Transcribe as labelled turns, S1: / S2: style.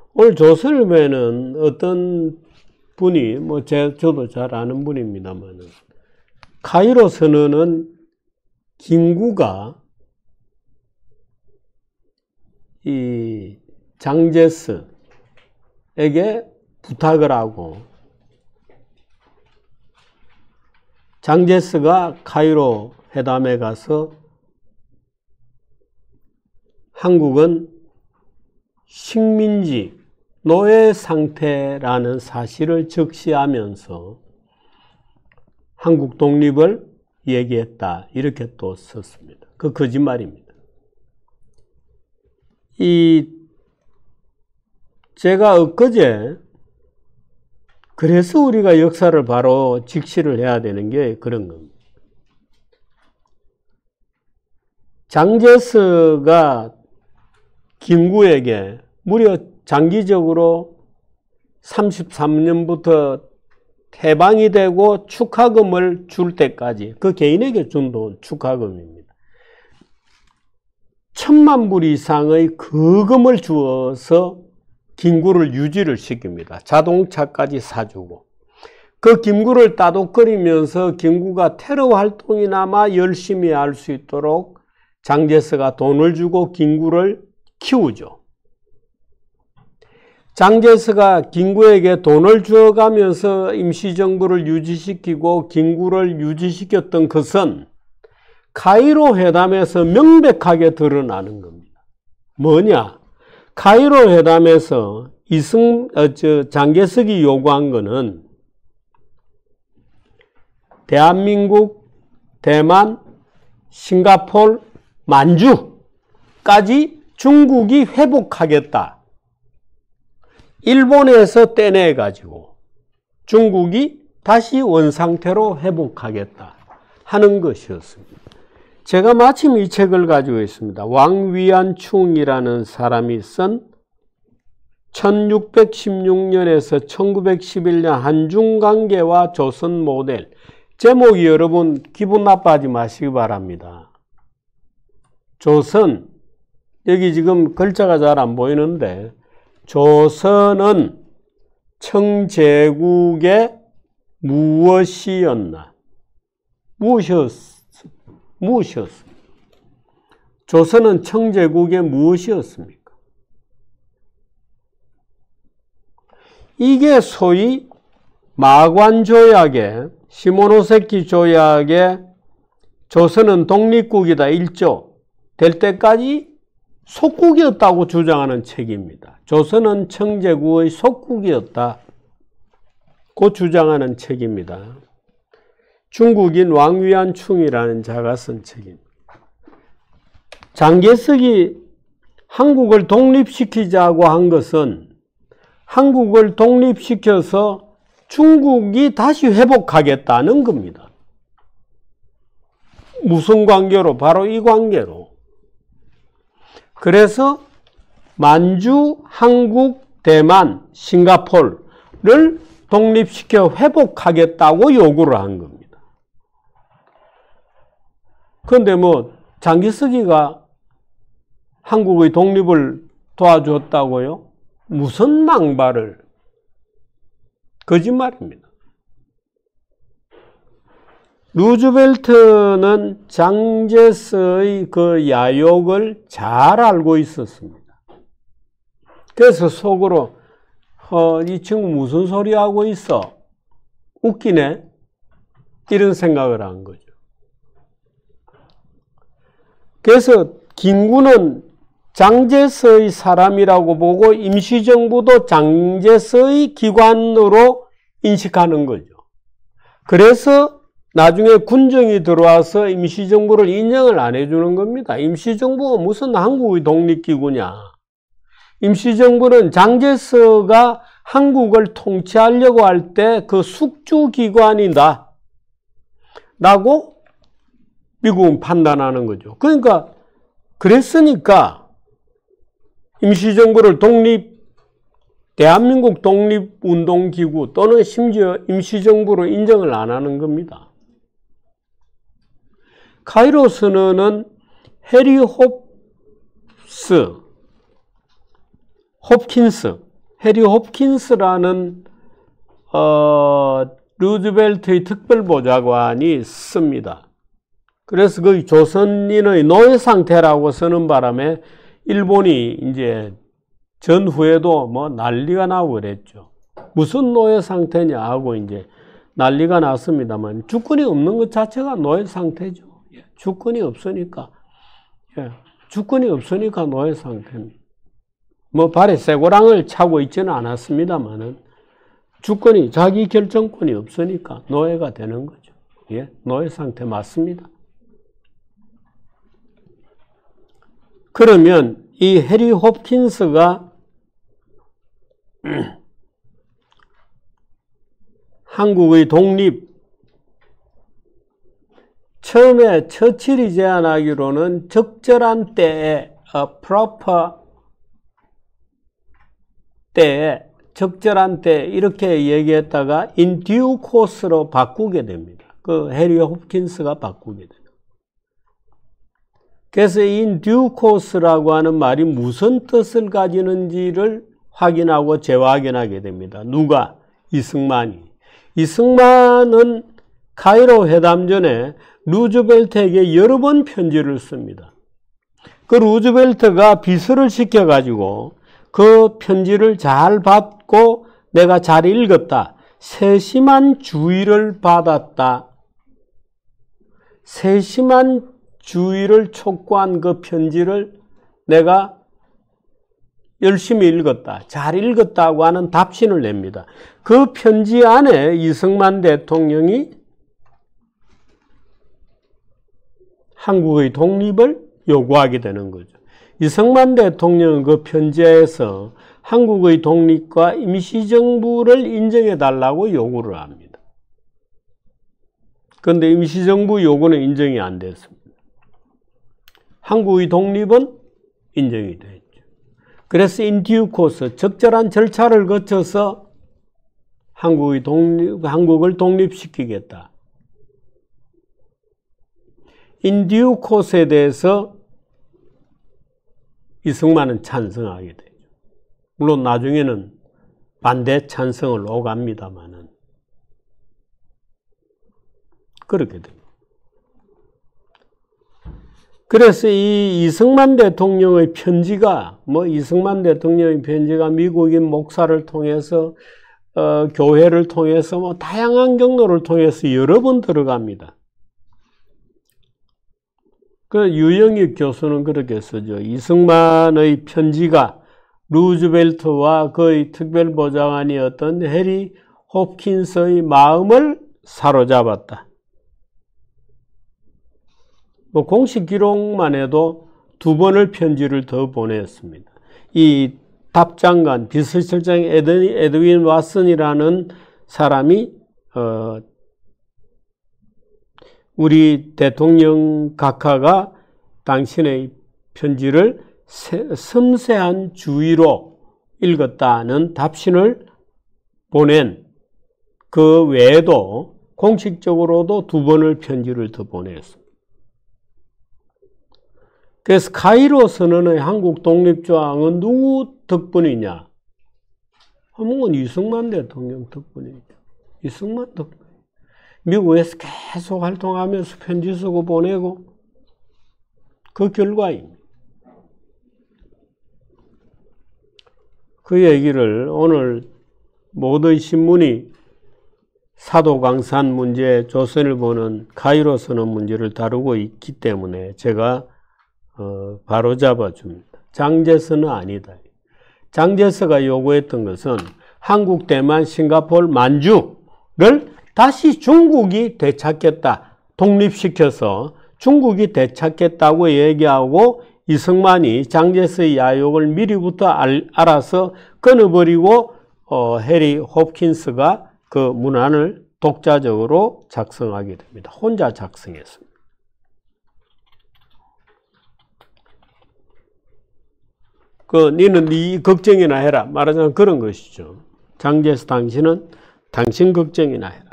S1: 오늘 조선일보에는 어떤 분이, 저도 잘 아는 분입니다만, 카이로 선언은 김구가 이 장제스에게 부탁을 하고, 장제스가 카이로 회담에 가서 한국은 식민지, 노예 상태라는 사실을 적시하면서 한국 독립을 얘기했다. 이렇게 또 썼습니다. 그 거짓말입니다. 제가 엊그제, 그래서 우리가 역사를 바로 직시를 해야 되는 게 그런 겁니다. 장제스가 김구에게 무려 장기적으로 33년부터 해방이 되고 축하금을 줄 때까지, 그 개인에게 준 돈, 축하금입니다. 1,000만 불 이상의 거금을 주어서 김구를 유지를 시킵니다. 자동차까지 사주고. 그 김구를 따독거리면서 김구가 테러 활동이나마 열심히 할 수 있도록 장제스가 돈을 주고 김구를 키우죠. 장제스가 김구에게 돈을 주어가면서 임시정부를 유지시키고 김구를 유지시켰던 것은 카이로 회담에서 명백하게 드러나는 겁니다. 뭐냐? 카이로 회담에서 장제석이 요구한 것은 대한민국, 대만, 싱가포르, 만주까지 중국이 회복하겠다. 일본에서 떼내가지고 중국이 다시 원상태로 회복하겠다 하는 것이었습니다. 제가 마침 이 책을 가지고 있습니다. 왕위안충이라는 사람이 쓴 1616년에서 1911년 한중관계와 조선 모델. 제목이 여러분 기분 나빠하지 마시기 바랍니다. 조선, 여기 지금 글자가 잘 안 보이는데, 조선은 청제국의 무엇이었나? 무엇이었습니까? 조선은 청제국의 무엇이었습니까? 이게 소위 마관조약에, 시모노세키 조약에 조선은 독립국이다 1조 될 때까지 속국이었다고 주장하는 책입니다. 조선은 청제국의 속국이었다고 주장하는 책입니다. 중국인 왕위안충이라는 자가 쓴 책입니다. 장제석이 한국을 독립시키자고 한 것은 한국을 독립시켜서 중국이 다시 회복하겠다는 겁니다. 무슨 관계로? 바로 이 관계로. 그래서 만주, 한국, 대만, 싱가포르를 독립시켜 회복하겠다고 요구를 한 겁니다. 그런데 장제석이가 한국의 독립을 도와줬다고요? 무슨 망발을? 거짓말입니다. 루즈벨트는 장제스의 그 야욕을 잘 알고 있었습니다. 그래서 속으로 이 친구 무슨 소리 하고 있어? 웃기네? 이런 생각을 한 거죠. 그래서 김구는 장제스의 사람이라고 보고 임시정부도 장제스의 기관으로 인식하는 거죠. 그래서 나중에 군정이 들어와서 임시정부를 인정을 안 해주는 겁니다. 임시정부가 무슨 한국의 독립기구냐. 임시정부는 장제스가 한국을 통치하려고 할 때 그 숙주기관이다 라고 미국은 판단하는 거죠. 그러니까 그랬으니까 임시정부를 대한민국 독립운동기구 또는 심지어 임시정부로 인정을 안 하는 겁니다. 카이로 선언은 해리 홉킨스 해리 홉킨스라는 루즈벨트의 특별보좌관이 씁니다. 그래서 그 조선인의 노예 상태라고 쓰는 바람에 일본이 이제 전후에도 뭐 난리가 나고 그랬죠. 무슨 노예 상태냐 하고 이제 난리가 났습니다만 주권이 없는 것 자체가 노예 상태죠. 주권이 없으니까. 주권이 없으니까 노예 상태입니다. 뭐 발에 쇠고랑을 차고 있지는 않았습니다만은 주권이, 자기 결정권이 없으니까 노예가 되는 거죠. 노예 상태 맞습니다. 그러면 이 해리 홉킨스가 한국의 독립, 처음에 처칠이 제안하기로는 적절한 때에, proper 때에, 적절한 때 이렇게 얘기했다가 in due course로 바꾸게 됩니다. 그 해리 홉킨스가 바꾸게 돼요. 그래서 in due course라고 하는 말이 무슨 뜻을 가지는지를 확인하고 재확인하게 됩니다. 누가? 이승만이. 이승만은 카이로 회담 전에 루즈벨트에게 여러 번 편지를 씁니다. 그 루즈벨트가 비서를 시켜가지고 그 편지를 잘 받고 내가 잘 읽었다. 세심한 주의를 받았다. 세심한 주의를 촉구한 그 편지를 내가 열심히 읽었다. 잘 읽었다고 하는 답신을 냅니다. 그 편지 안에 이승만 대통령이 한국의 독립을 요구하게 되는 거죠. 이승만 대통령은 그 편지에서 한국의 독립과 임시정부를 인정해 달라고 요구를 합니다. 그런데 임시정부 요구는 인정이 안 됐습니다. 한국의 독립은 인정이 됐죠. 그래서 in due course, 적절한 절차를 거쳐서 한국을 독립시키겠다. in due course에 대해서 이승만은 찬성하게 되죠. 물론 나중에는 반대 찬성을 오갑니다만은 그렇게 됩니다. 그래서 이 이승만 대통령의 편지가 미국인 목사를 통해서 교회를 통해서 다양한 경로를 통해서 여러 번 들어갑니다. 그 유영익 교수는 그렇게 쓰죠. 이승만의 편지가 루즈벨트와 그의 특별보좌관이었던 해리 홉킨스의 마음을 사로잡았다. 공식 기록만 해도 2번을 편지를 더 보냈습니다. 이 답장관, 비서실장 에드윈 왓슨이라는 사람이 우리 대통령 각하가 당신의 편지를 섬세한 주의로 읽었다는 답신을 보낸 그 외에도 공식적으로도 2번을 편지를 더 보냈습니다. 그래서 카이로 선언의 한국 독립조항은 누구 덕분이냐? 한국은 이승만 대통령 덕분이죠. 이승만 덕분. 미국에서 계속 활동하면서 편지 쓰고 보내고 그 결과입니다. 그 얘기를 오늘 모든 신문이 사도광산 문제, 조선일보는 카이로 선언 문제를 다루고 있기 때문에 제가 바로 잡아줍니다. 장제서는 아니다. 장제서가 요구했던 것은 한국, 대만, 싱가포르, 만주를 다시 중국이 되찾겠다. 독립시켜서 중국이 되찾겠다고 얘기하고 이승만이 장제서의 야욕을 미리부터 알아서 끊어버리고 해리 홉킨스가 그 문안을 독자적으로 작성하게 됩니다. 혼자 작성했습니다. 니는 네 걱정이나 해라. 말하자면 그런 것이죠. 장제서 당신은 당신 걱정이나 해라.